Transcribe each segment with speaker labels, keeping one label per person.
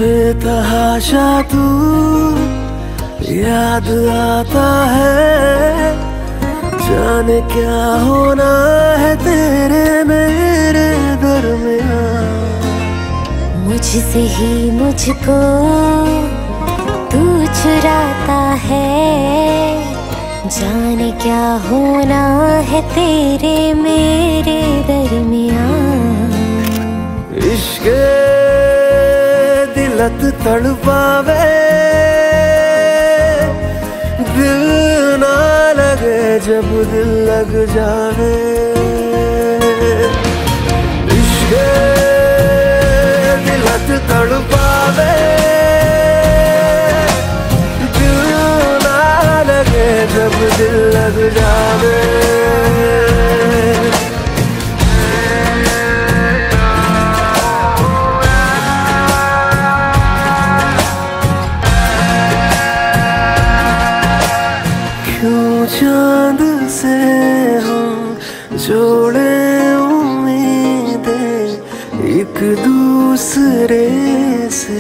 Speaker 1: बेतहाशा तू याद आता है, जाने क्या होना है तेरे मेरे दरमियां।
Speaker 2: मुझसे ही मुझको तू चुराता है, जाने क्या होना है तेरे मेरे दरमियां।
Speaker 1: इश्क़ दिलत तड़पावे, दिल ना लगे जब दिल लग जावे। इश्क़ दिलत तड़पावे, दिल ना लगे जब दिल लग जावे। चांद से हम जोड़े उम्मीदें, एक दूसरे से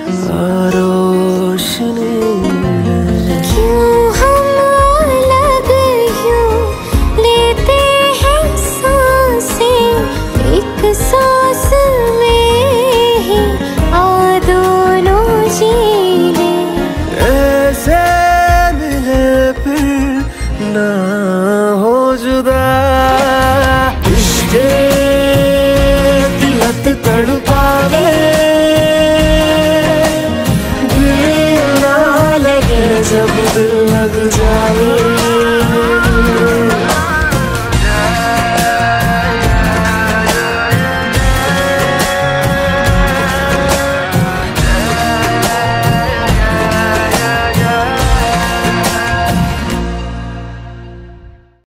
Speaker 1: रोशनी है।
Speaker 2: क्यों हम अलग यूं लेते हैं सांसें, एक सांस में ही आ दोनों जी ले।
Speaker 1: ऐसे मिले फिर ना हो जुदा, इश्क़ दिलत तड़पावे, दिल ना लगे जब दिल लग जावे।